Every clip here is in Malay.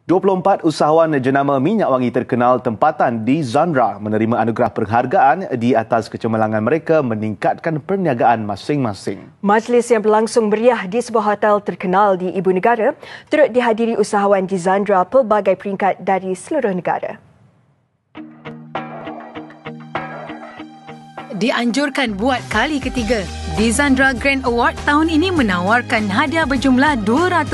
24 usahawan jenama minyak wangi terkenal tempatan di Zandra menerima anugerah penghargaan di atas kecemerlangan mereka meningkatkan perniagaan masing-masing. Majlis yang berlangsung meriah di sebuah hotel terkenal di Ibu Negara turut dihadiri usahawan di Zandra pelbagai peringkat dari seluruh negara. Dianjurkan buat kali ketiga. Di Zandra Grand Award tahun ini menawarkan hadiah berjumlah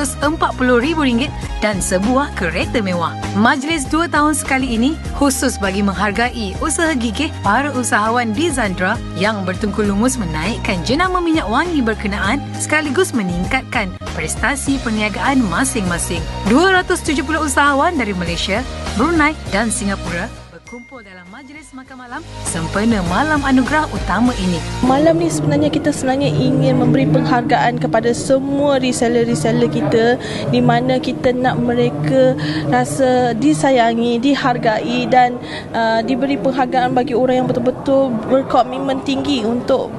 RM240,000 dan sebuah kereta mewah. Majlis 2 tahun sekali ini khusus bagi menghargai usaha gigih para usahawan di Zandra yang bertungku lumus menaikkan jenama minyak wangi berkenaan sekaligus meningkatkan prestasi perniagaan masing-masing. 270 usahawan dari Malaysia, Brunei dan Singapura berkumpul dalam majlis makan malam sempena malam anugerah utama ini. Malam ni sebenarnya kita ingin memberi penghargaan kepada semua reseller-reseller kita di mana kita nak mereka rasa disayangi, dihargai dan diberi penghargaan bagi orang yang betul-betul berkomitmen tinggi untuk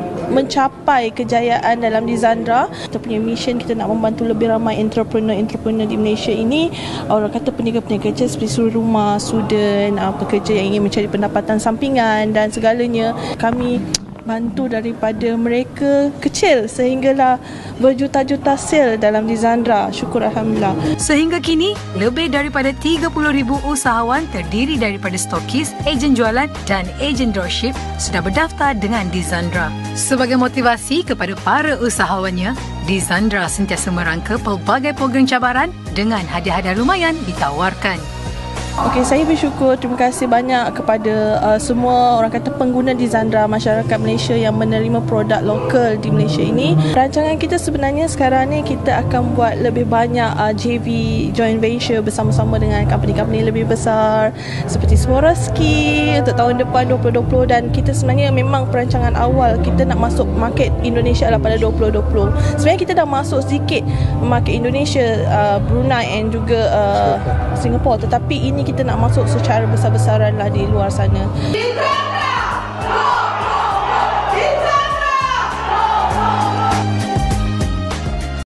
mencapai kejayaan dalam di Zandra. Kita punya mission, kita nak membantu lebih ramai entrepreneur di Malaysia ini. Orang kata peniaga-peniaga kecil seperti suri rumah, student, pekerja yang ingin mencari pendapatan sampingan dan segalanya. Kami bantu daripada mereka kecil sehinggalah berjuta-juta sale dalam di Zandra. Syukur Alhamdulillah. Sehingga kini, lebih daripada 30,000 usahawan terdiri daripada stokis, ejen jualan dan ejen dropship sudah berdaftar dengan di Zandra. Sebagai motivasi kepada para usahawannya, di Zandra sentiasa merangka pelbagai program cabaran dengan hadiah-hadiah lumayan ditawarkan. Okey, saya bersyukur, terima kasih banyak kepada semua orang kata pengguna di Zandra, masyarakat Malaysia yang menerima produk lokal di Malaysia ini. Rancangan kita sebenarnya sekarang ni kita akan buat lebih banyak JV, joint venture bersama-sama dengan company-company lebih besar seperti Swarovski untuk tahun depan 2020 dan kita sebenarnya memang perancangan awal kita nak masuk market Indonesia adalah pada 2020. Sebenarnya kita dah masuk sedikit market Indonesia, Brunei and juga Singapore, tetapi ini kita nak masuk secara besar-besaran lah di luar sana.